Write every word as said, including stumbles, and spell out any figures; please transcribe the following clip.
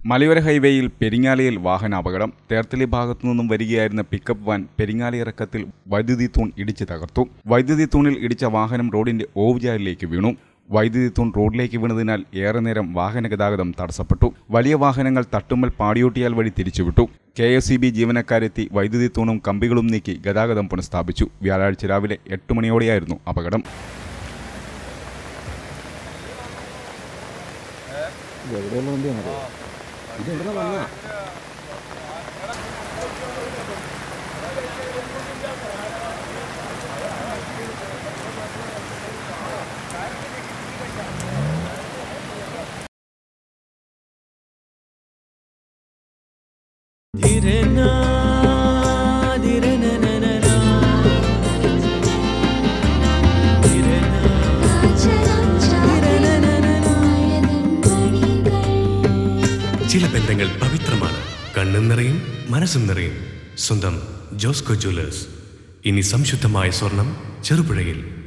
മലയോര ഹൈവേയിൽ പെരിങ്ങാലിയിൽ വാഹനാപകടം. തേർത്തലി ഭാഗത്തു നിന്നും വരികയായിരുന്ന പിക്കപ്പ് വാൻ പെരിങ്ങാലി ഇറക്കത്തിൽ വൈദ്യുതി തൂൺ ഇടിച്ച് തകർത്തു. വൈദ്യുതി തൂണിൽ ഇടിച്ച വാഹനം റോഡിന്റെ ഓവുചാലിലേക്ക് വീണു. വൈദ്യുതി തൂൺ റോഡിലേക്ക് വീണതിനാൽ ഏറെ നേരം വാഹന ഗതാഗതം തടസ്സപ്പെട്ടു. വലിയ വാഹനങ്ങൾ തട്ടുമ്മൽ പാടിയോട്ടിയാൽ വഴി തിരിച്ചുവിട്ടു. കെ എസ് ഇ ബി ജീവനക്കാരെത്തി വൈദ്യുതി തൂണും കമ്പികളും നീക്കി ഗതാഗതം പുനഃസ്ഥാപിച്ചു. വ്യാഴാഴ്ച രാവിലെ എട്ട് മണിയോടെയായിരുന്നു അപകടം. ചില ബന്ധങ്ങൾ പവിത്രമാണ്. കണ്ണും നിറയും മനസ്സും നിറയും. സ്വന്തം ജോസ്കോ ജ്വല്ലേഴ്സ്. ഇനി സംശുദ്ധമായ സ്വർണം ചെറുപുഴയിൽ.